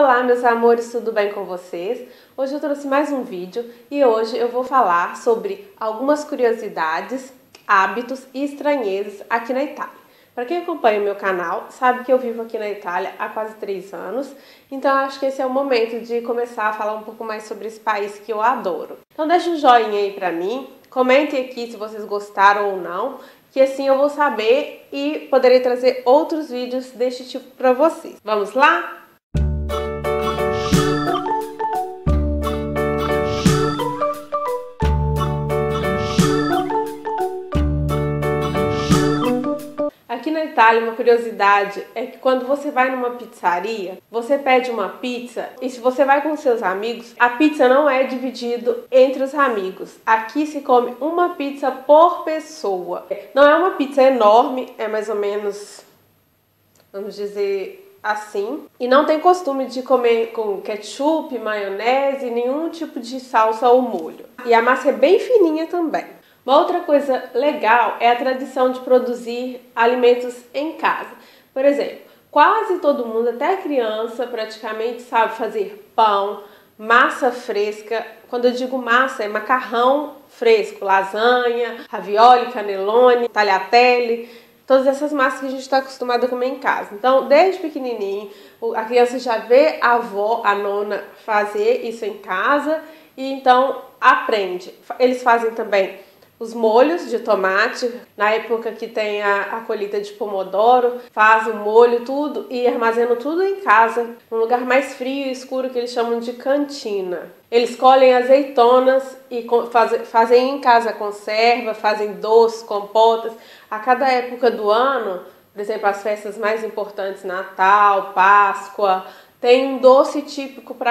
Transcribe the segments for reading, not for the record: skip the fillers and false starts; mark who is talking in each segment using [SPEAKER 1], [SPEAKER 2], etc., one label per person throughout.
[SPEAKER 1] Olá meus amores, tudo bem com vocês? Hoje eu trouxe mais um vídeo e hoje eu vou falar sobre algumas curiosidades, hábitos e estranhezas aqui na Itália. Para quem acompanha o meu canal, sabe que eu vivo aqui na Itália há quase 3 anos, então acho que esse é o momento de começar a falar um pouco mais sobre esse país que eu adoro. Então deixa um joinha aí pra mim, comentem aqui se vocês gostaram ou não, que assim eu vou saber e poderei trazer outros vídeos deste tipo para vocês. Vamos lá? Aqui na Itália, uma curiosidade é que quando você vai numa pizzaria, você pede uma pizza e se você vai com seus amigos, a pizza não é dividida entre os amigos. Aqui se come uma pizza por pessoa. Não é uma pizza enorme, é mais ou menos, vamos dizer assim. E não tem costume de comer com ketchup, maionese, nenhum tipo de salsa ou molho. E a massa é bem fininha também. Uma outra coisa legal é a tradição de produzir alimentos em casa. Por exemplo, quase todo mundo, até criança, praticamente sabe fazer pão, massa fresca. Quando eu digo massa, é macarrão fresco, lasanha, ravioli, cannelloni, tagliatelle, todas essas massas que a gente está acostumado a comer em casa. Então, desde pequenininho, a criança já vê a avó, a nona, fazer isso em casa e então aprende. Eles fazem também os molhos de tomate, na época que tem a colheita de pomodoro, faz o molho, tudo e armazena tudo em casa, num lugar mais frio e escuro que eles chamam de cantina. Eles colhem azeitonas e fazem em casa conserva, fazem doces, compotas. A cada época do ano, por exemplo, as festas mais importantes, Natal, Páscoa, tem um doce típico para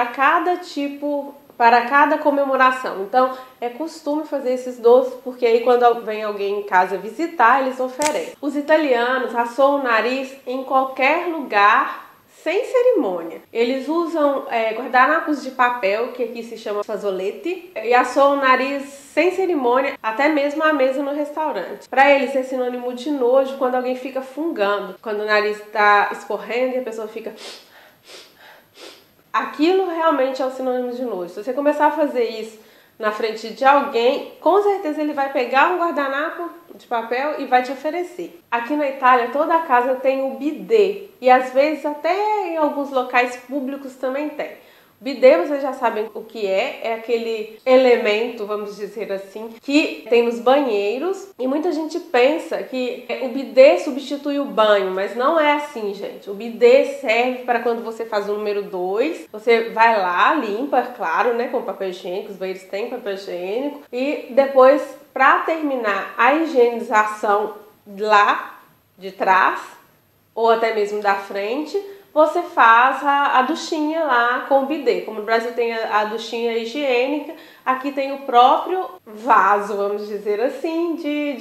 [SPEAKER 1] cada comemoração. Então, é costume fazer esses doces, porque aí quando vem alguém em casa visitar, eles oferecem. Os italianos assoam o nariz em qualquer lugar, sem cerimônia. Eles usam guardanapos de papel, que aqui se chama fazolette, e assoam o nariz sem cerimônia, até mesmo à mesa no restaurante. Para eles é sinônimo de nojo quando alguém fica fungando, quando o nariz está escorrendo e a pessoa fica... Aquilo realmente é o sinônimo de nojo. Se você começar a fazer isso na frente de alguém, com certeza ele vai pegar um guardanapo de papel e vai te oferecer. Aqui na Itália, toda casa tem o bidê. E às vezes até em alguns locais públicos também tem. Bidê, vocês já sabem o que é aquele elemento, vamos dizer assim, que tem nos banheiros e muita gente pensa que o bidê substitui o banho, mas não é assim, gente. O bidê serve para quando você faz o número 2, você vai lá, limpa, claro, né, com papel higiênico, os banheiros têm papel higiênico, e depois, para terminar a higienização lá de trás, ou até mesmo da frente, você faz a duchinha lá com o bidê. Como no Brasil tem a duchinha higiênica, aqui tem o próprio vaso, vamos dizer assim,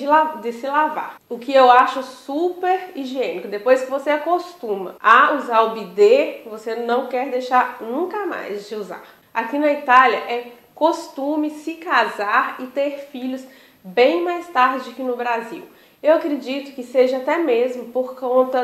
[SPEAKER 1] de se lavar. O que eu acho super higiênico. Depois que você acostuma a usar o bidê, você não quer deixar nunca mais de usar. Aqui na Itália é costume se casar e ter filhos bem mais tarde que no Brasil. Eu acredito que seja até mesmo por conta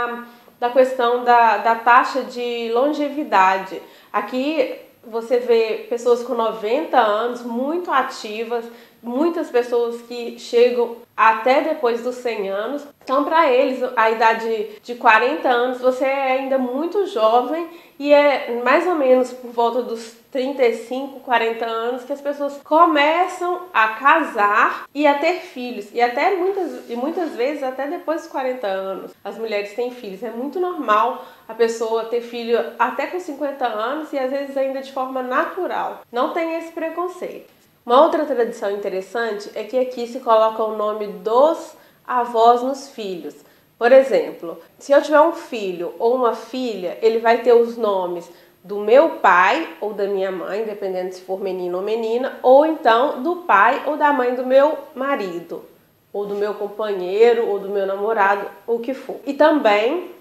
[SPEAKER 1] da questão da taxa de longevidade. Aqui você vê pessoas com 90 anos muito ativas, muitas pessoas que chegam até depois dos 100 anos. Então, para eles, a idade de 40 anos, você é ainda muito jovem e é mais ou menos por volta dos 35, 40 anos que as pessoas começam a casar e a ter filhos. E até muitas vezes, até depois dos 40 anos, as mulheres têm filhos. É muito normal a pessoa ter filho até com 50 anos e às vezes ainda de forma natural. Não tem esse preconceito. Uma outra tradição interessante é que aqui se coloca o nome dos avós nos filhos. Por exemplo, se eu tiver um filho ou uma filha, ele vai ter os nomes do meu pai ou da minha mãe, dependendo se for menino ou menina, ou então do pai ou da mãe do meu marido, ou do meu companheiro, ou do meu namorado, o que for. E também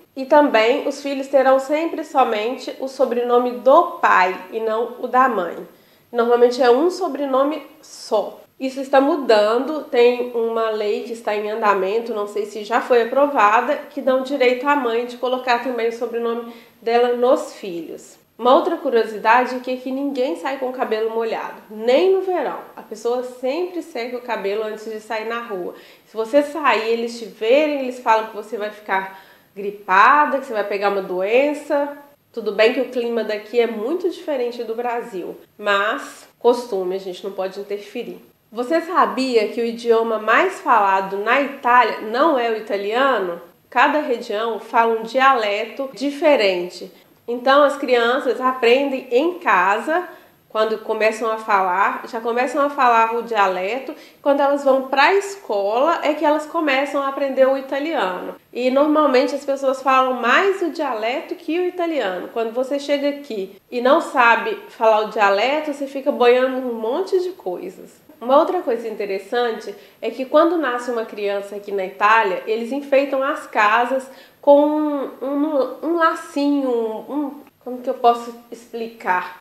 [SPEAKER 1] os filhos terão sempre somente o sobrenome do pai e não o da mãe. Normalmente é um sobrenome só. Isso está mudando, tem uma lei que está em andamento, não sei se já foi aprovada, que dá o direito à mãe de colocar também o sobrenome dela nos filhos. Uma outra curiosidade é que aqui ninguém sai com o cabelo molhado, nem no verão. A pessoa sempre seca o cabelo antes de sair na rua. Se você sair, eles te verem, eles falam que você vai ficar gripada, que você vai pegar uma doença. Tudo bem que o clima daqui é muito diferente do Brasil, mas costume, a gente não pode interferir. Você sabia que o idioma mais falado na Itália não é o italiano? Cada região fala um dialeto diferente. Então as crianças aprendem em casa, quando começam a falar, já começam a falar o dialeto. Quando elas vão para a escola é que elas começam a aprender o italiano. E normalmente as pessoas falam mais o dialeto que o italiano. Quando você chega aqui e não sabe falar o dialeto, você fica boiando um monte de coisas. Uma outra coisa interessante é que quando nasce uma criança aqui na Itália, eles enfeitam as casas com um lacinho, como que eu posso explicar?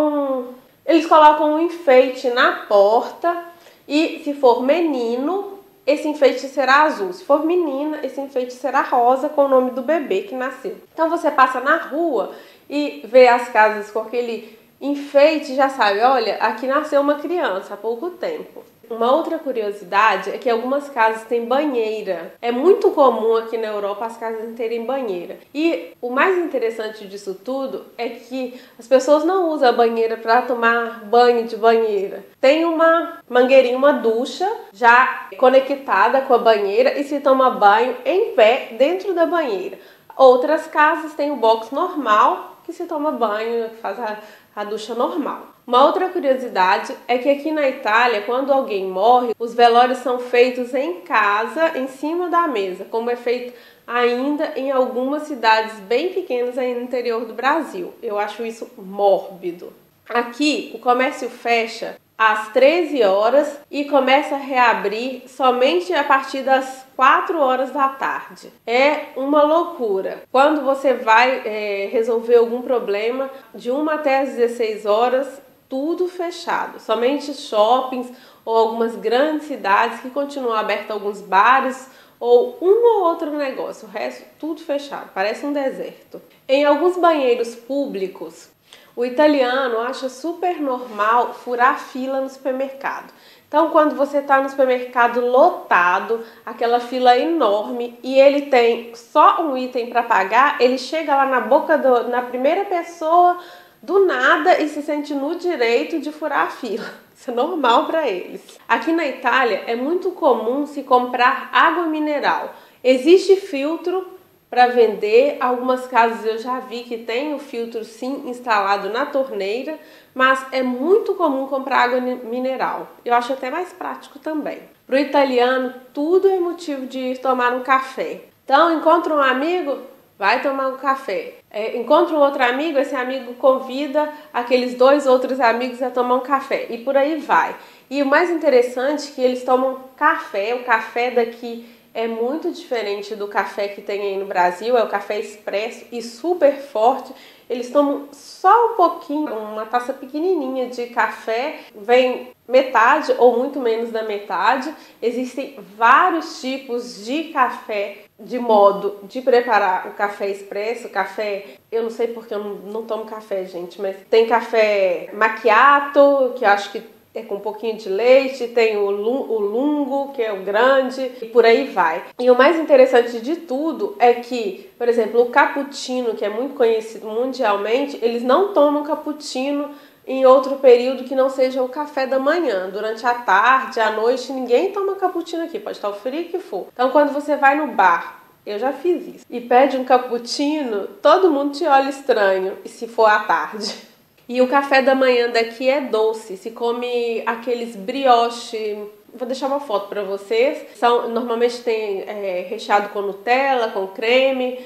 [SPEAKER 1] Eles colocam um enfeite na porta e se for menino, esse enfeite será azul. Se for menina, esse enfeite será rosa com o nome do bebê que nasceu. Então você passa na rua e vê as casas com aquele enfeite, já sabe, olha, aqui nasceu uma criança há pouco tempo. Uma outra curiosidade é que algumas casas têm banheira. É muito comum aqui na Europa as casas terem banheira. E o mais interessante disso tudo é que as pessoas não usam a banheira para tomar banho de banheira. Tem uma mangueirinha, uma ducha já conectada com a banheira e se toma banho em pé dentro da banheira. Outras casas têm o box normal que se toma banho, que faz a ducha normal. Uma outra curiosidade é que aqui na Itália, quando alguém morre, os velórios são feitos em casa, em cima da mesa, como é feito ainda em algumas cidades bem pequenas aí no interior do Brasil. Eu acho isso mórbido. Aqui, o comércio fecha às 13 horas e começa a reabrir somente a partir das 4 horas da tarde. É uma loucura. Quando você vai resolver algum problema, de 1 até as 16 horas, tudo fechado. Somente shoppings ou algumas grandes cidades que continuam abertos, alguns bares ou um ou outro negócio. O resto, tudo fechado. Parece um deserto. Em alguns banheiros públicos, o italiano acha super normal furar fila no supermercado. Então, quando você está no supermercado lotado, aquela fila enorme, e ele tem só um item para pagar, ele chega lá na na primeira pessoa do nada e se sente no direito de furar a fila. Isso é normal para eles. Aqui na Itália é muito comum se comprar água mineral. Existe filtro para vender, algumas casas eu já vi que tem o filtro sim instalado na torneira, mas é muito comum comprar água mineral. Eu acho até mais prático também. Para o italiano, tudo é motivo de ir tomar um café. Então, encontra um amigo, vai tomar um café. Encontra um outro amigo, esse amigo convida aqueles 2 outros amigos a tomar um café. E por aí vai. E o mais interessante é que eles tomam café, o café daqui é muito diferente do café que tem aí no Brasil, é o café expresso e super forte. Eles tomam só um pouquinho, uma taça pequenininha de café, vem metade ou muito menos da metade. Existem vários tipos de café, de modo de preparar o café expresso, eu não sei porque eu não tomo café, gente, mas tem café macchiato, que eu acho que é com um pouquinho de leite, tem o lungo, que é o grande, e por aí vai. E o mais interessante de tudo é que, por exemplo, o cappuccino, que é muito conhecido mundialmente, eles não tomam cappuccino em outro período que não seja o café da manhã. Durante a tarde, à noite, ninguém toma cappuccino aqui, pode estar o frio que for. Então, quando você vai no bar, eu já fiz isso, e pede um cappuccino, todo mundo te olha estranho, e se for à tarde. E o café da manhã daqui é doce, se come aqueles brioche, vou deixar uma foto para vocês, normalmente tem recheado com Nutella, com creme,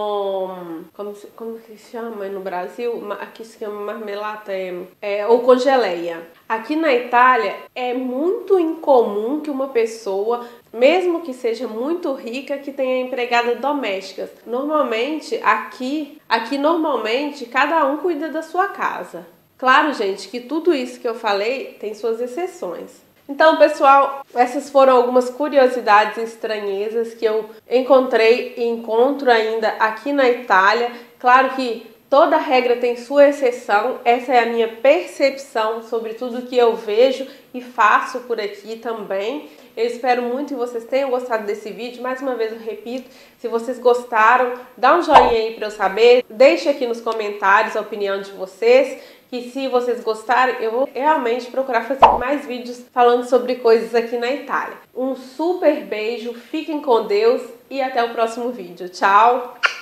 [SPEAKER 1] com, como que se chama no Brasil? Aqui se chama marmelada, ou com geleia. Aqui na Itália é muito incomum que uma pessoa, mesmo que seja muito rica, que tenha empregadas domésticas. Normalmente, aqui normalmente, cada um cuida da sua casa. Claro, gente, que tudo isso que eu falei tem suas exceções. Então, pessoal, essas foram algumas curiosidades e estranhezas que eu encontrei e encontro ainda aqui na Itália. Claro que toda regra tem sua exceção, essa é a minha percepção sobre tudo que eu vejo e faço por aqui também. Eu espero muito que vocês tenham gostado desse vídeo. Mais uma vez eu repito, se vocês gostaram, dá um joinha aí para eu saber. Deixe aqui nos comentários a opinião de vocês. E se vocês gostarem, eu vou realmente procurar fazer mais vídeos falando sobre coisas aqui na Itália. Um super beijo, fiquem com Deus e até o próximo vídeo. Tchau!